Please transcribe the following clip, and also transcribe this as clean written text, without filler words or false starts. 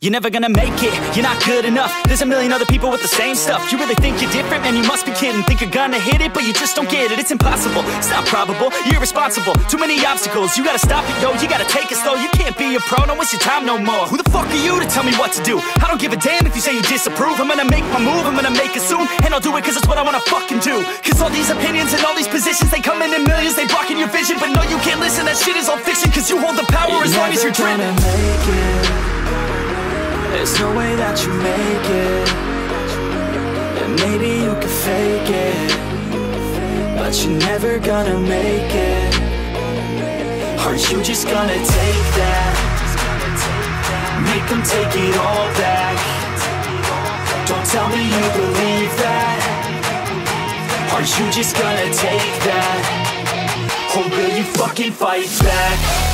You're never gonna make it, you're not good enough. There's a million other people with the same stuff. You really think you're different? Man, you must be kidding. Think you're gonna hit it, but you just don't get it. It's impossible, it's not probable, you're irresponsible. Too many obstacles, you gotta stop it, yo. You gotta take it slow, you can't be a pro. Don't waste your time no more. Who the fuck are you to tell me what to do? I don't give a damn if you say you disapprove. I'm gonna make my move, I'm gonna make it soon. And I'll do it cause it's what I wanna fucking do. Cause all these opinions and all these positions, they come in millions, they blocking your vision. But no, you can't listen, that shit is all fiction. Cause you hold the power as long as you're dreaming. There's no way that you make it. And maybe you can fake it, but you're never gonna make it. Aren't you just gonna take that? Make them take it all back. Don't tell me you believe that. Aren't you just gonna take that? Or will you fucking fight back?